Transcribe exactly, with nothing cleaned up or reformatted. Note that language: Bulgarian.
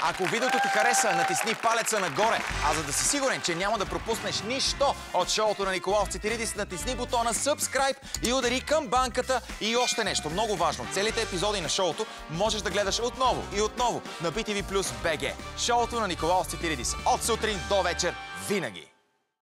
Ако видеото ти хареса, натисни палеца нагоре. А за да си сигурен, че няма да пропуснеш нищо от шоуто на Николаус Цитиридис, натисни бутона Subscribe и удари камбанката. И още нещо много важно. Целите епизоди на шоуто можеш да гледаш отново и отново на би ти ви плюс би джи. Шоуто на Николаус Цитиридис. От сутрин до вечер. Винаги.